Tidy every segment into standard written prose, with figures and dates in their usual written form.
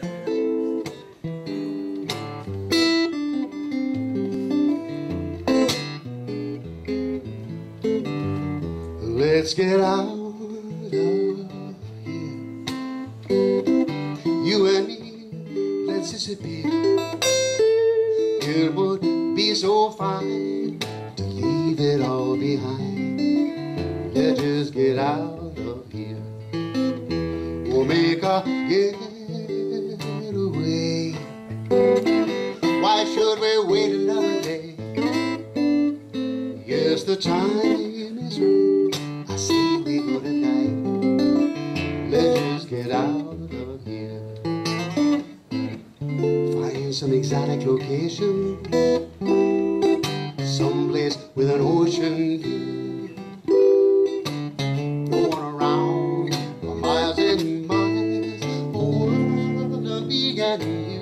Let's get out of here. You and me, let's disappear. It would be so fine to leave it all behind. Let's just get out of here. We'll make a getaway. Why should we wait another day? Yes, the time is right. I say we go tonight. Let's just get out of here. Find some exotic location, someplace with an ocean view. Going around for miles and miles, the world of me and you.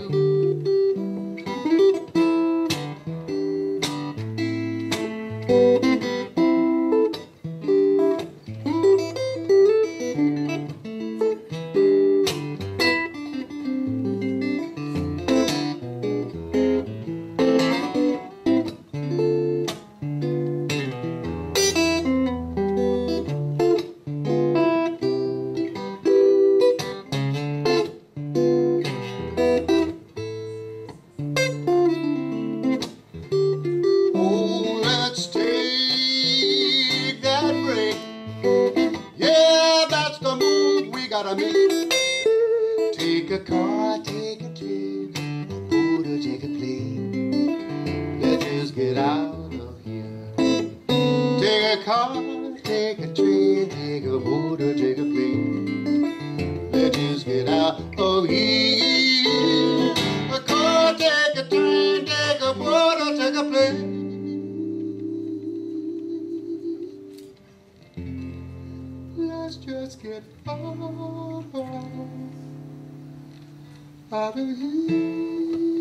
Yeah, that's the move we gotta make. Take a car, take a train, a boat or take a plane. Let's just get out of here. Take a car, take a train, take a boat or take a plane. Let's just get out of here. A car, take a train, take a boat or take a plane. Let's just get out of here.